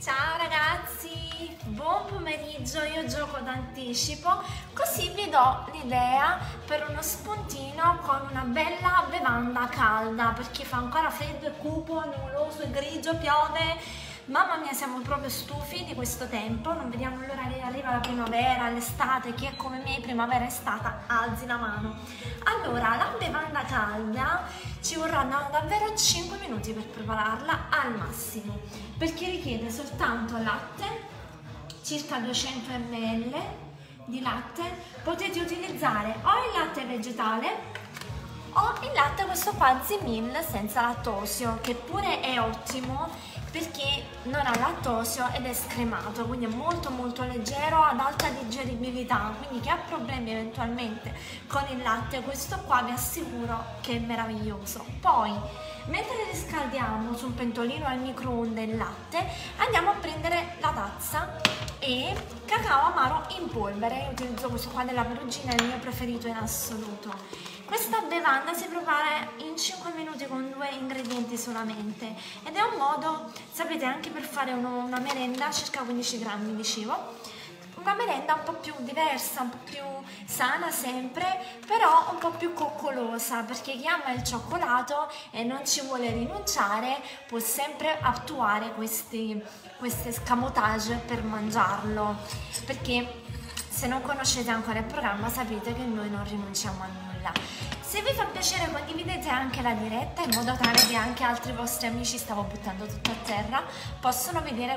Ciao ragazzi, buon pomeriggio, io gioco d'anticipo così vi do l'idea per uno spuntino con una bella bevanda calda perché fa ancora freddo e cupo, nuvoloso e grigio, piove. Mamma mia, siamo proprio stufi di questo tempo, non vediamo l'ora che arriva la primavera, l'estate. Chi è come me, primavera e estate, alzi la mano. Allora, la bevanda calda ci vorranno davvero 5 minuti per prepararla al massimo, perché richiede soltanto latte, circa 200 ml di latte. Potete utilizzare o il latte vegetale o il latte questo qua Zimil senza lattosio, che pure è ottimo perché non ha lattosio ed è scremato, quindi è molto leggero, ad alta digeribilità, quindi chi ha problemi eventualmente con il latte, questo qua vi assicuro che è meraviglioso. Poi mentre riscaldiamo su un pentolino al microonde il latte, andiamo a prendere la tazza e cacao amaro in polvere. Io utilizzo questo qua della Perugina, è il mio preferito in assoluto. Questa bevanda si prepara in 5 minuti con 2 ingredienti solamente ed è un modo, sapete, anche per fare una merenda, circa 15 grammi di cibo, una merenda un po' più diversa, un po' più sana sempre, però un po' più coccolosa, perché chi ama il cioccolato e non ci vuole rinunciare può sempre attuare queste escamotage per mangiarlo, perché se non conoscete ancora il programma sapete che noi non rinunciamo a nulla. Se vi fa piacere condividete anche la diretta in modo tale che anche altri vostri amici, stavo buttando tutto a terra, possono vedere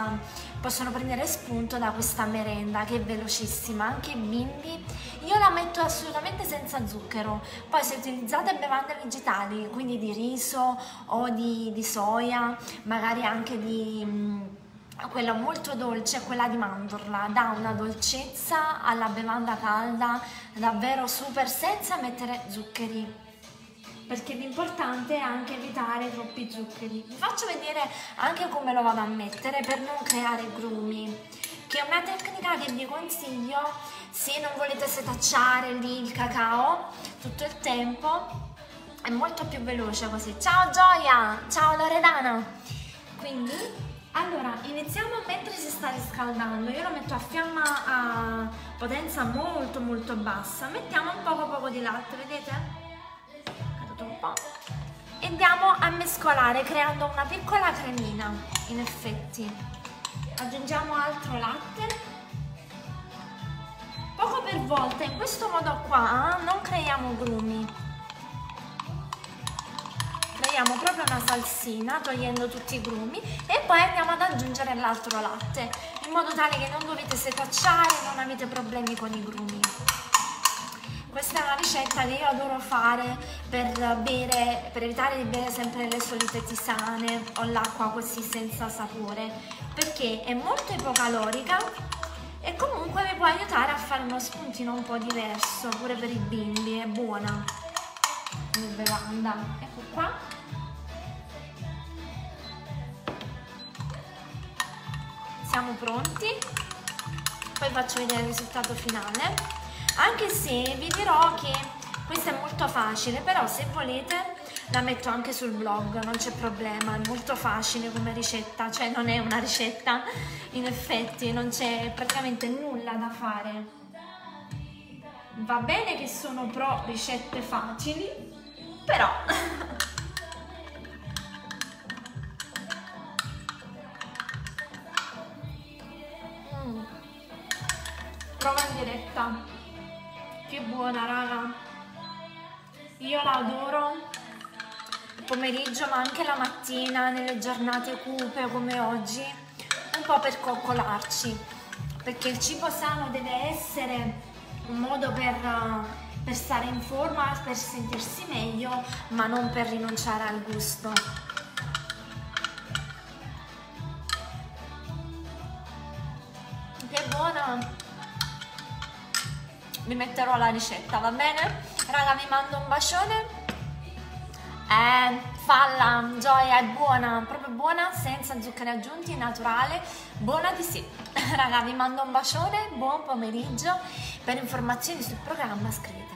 possono prendere spunto da questa merenda che è velocissima, anche i bimbi. Io la metto assolutamente senza zucchero. Poi se utilizzate bevande vegetali, quindi di riso o di soia, magari anche di quella molto dolce, quella di mandorla, dà una dolcezza alla bevanda calda davvero super, senza mettere zuccheri, perché l'importante è anche evitare troppi zuccheri. Vi faccio vedere anche come lo vado a mettere per non creare grumi, che è una tecnica che vi consiglio se non volete setacciare lì il cacao tutto il tempo, è molto più veloce così. Ciao Gioia, ciao Loredana. Quindi allora, iniziamo mentre si sta riscaldando. Io lo metto a fiamma a potenza molto bassa. Mettiamo un poco di latte, vedete? Caduto un po'. E andiamo a mescolare creando una piccola cremina, in effetti. Aggiungiamo altro latte. Poco per volta, in questo modo qua non creiamo grumi. Creiamo proprio una salsina togliendo tutti i grumi e poi andiamo ad aggiungere l'altro latte in modo tale che non dovete setacciare, non avete problemi con i grumi. Questa è una ricetta che io adoro fare per bere, per evitare di bere sempre le solite tisane o l'acqua così senza sapore, perché è molto ipocalorica e comunque vi può aiutare a fare uno spuntino un po' diverso pure per i bimbi. È buona come bevanda. Ecco qua. Siamo pronti. Poi faccio vedere il risultato finale, anche se vi dirò che questa è molto facile, però se volete la metto anche sul blog, non c'è problema, è molto facile come ricetta, cioè non è una ricetta, in effetti non c'è praticamente nulla da fare. Va bene che sono pro ricette facili, però prova in diretta, che buona raga, io la adoro il pomeriggio ma anche la mattina nelle giornate cupe come oggi, un po' per coccolarci, perché il cibo sano deve essere un modo per stare in forma, per sentirsi meglio, ma non per rinunciare al gusto. Che buona! Vi metterò la ricetta, va bene? Raga, vi mando un bacione. Falla, Gioia, è buona, proprio buona, senza zuccheri aggiunti, naturale, buona di sì. Raga, vi mando un bacione, buon pomeriggio. Per informazioni sul programma scrivete.